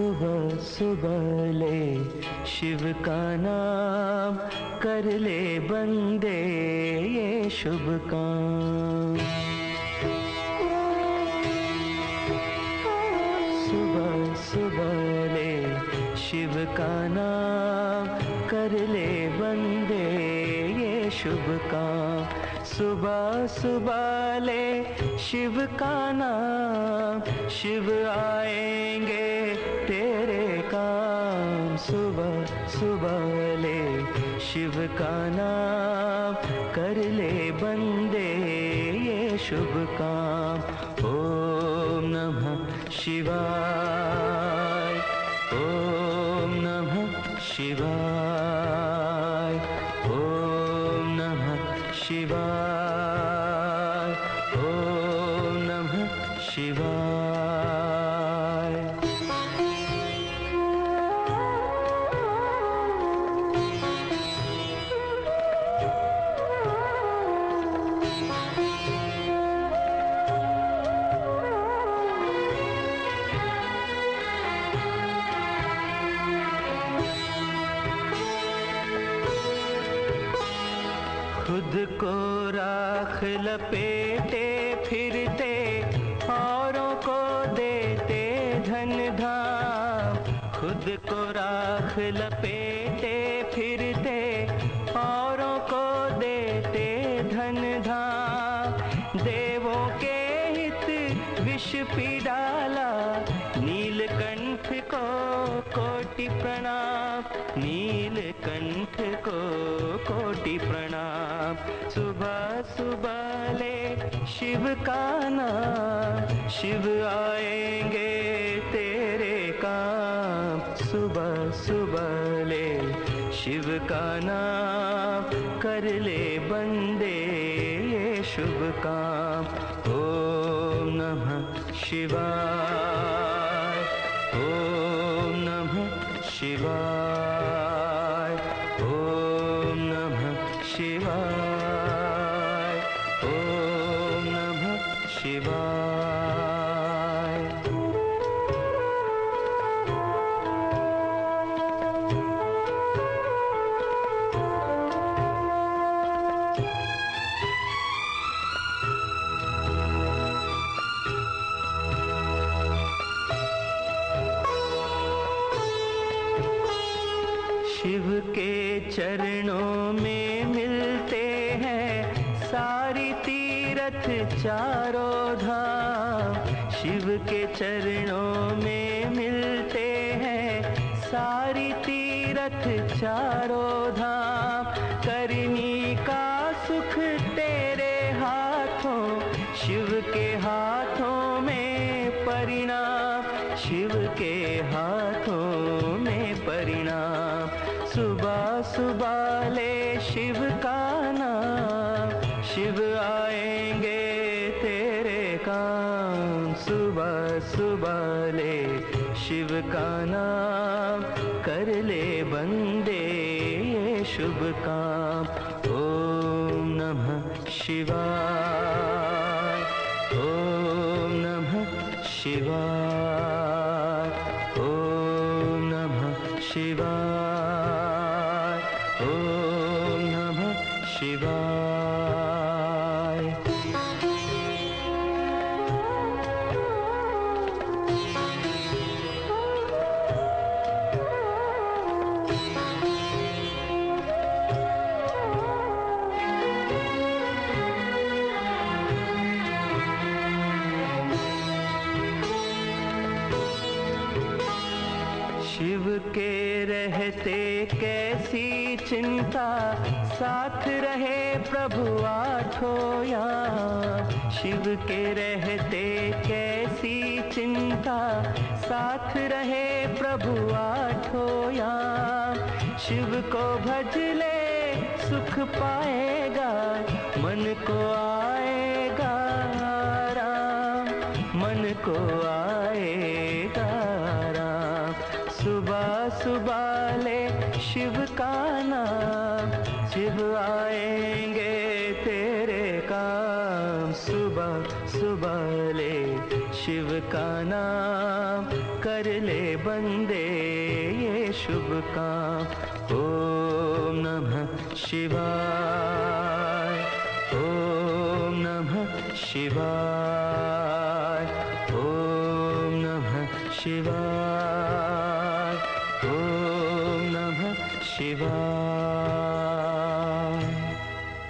सुबह सुबह ले शिव का नाम, कर ले बंदे ये शुभ काम। सुबह सुबह ले शिव का नाम, कर ले बंदे ये शुभ काम। सुबह सुबह ले शिव का नाम, शिव आएंगे तेरे काम। सुबह सुबह ले शिव का नाम, कर ले बंदे ये शुभ काम। ओम नमः शिवाय, ओम नमः शिवाय, ओम नमः शिवाय, ओम नमः शिवाय। खुद को राख लपेटे फिरते, औरों को देते धन धाम। खुद को राख लपेटे फिरते, औरों को देते धन धाम। देवों के हित विष पी डाला, नीलकंठ को कोटि प्रणाम, नीलकंठ को कोटि प्रणाम। सुबह सुबह ले शिव का नाम, शिव आएंगे तेरे काम। सुबह सुबह ले शिव का नाम, कर ले बंदे ये शुभ काम। ओम नमः शिवाय, ओम नमः शिवाय, ओम नमः शिवाय, ओम नमः शिवाय। शिव के चरणों में मिलते हैं सारी तीरथ चारों धाम। शिव के चरणों में मिलते हैं सारी तीरथ चारों धाम। करनी का सुख तेरे हाथों, शिव के हाथों में परिणाम, शिव के हाथों में परिणाम। सुबह सुबह ले शिव का नाम, शिव आएंगे तेरे काम। सुबह सुबह ले शिव का नाम, कर ले बंदे ये शुभ काम। ओम नमः शिवाय, ओम नमः शिवाय, ओम नमः शिवाय, ओम नमः शिवाय। शिव के रहते कैसी चिंता, साथ रहे प्रभु आठों याम। शिव के रहते कैसी चिंता, साथ रहे प्रभु आठों याम। शिव को भज ले सुख पाएगा, मन को आएगा आराम, मन को आएगा आराम। सुबह सुबह ले शिव का नाम, शिव आएंगे तेरे काम। सुबह सुबह सुबह ले शिव का नाम, कर ले बंदे ये शुभ काम। ओम नमः शिवाय, ओम नमः शिवाय, ओम नमः शिवाय, ओम नमः शिवाय।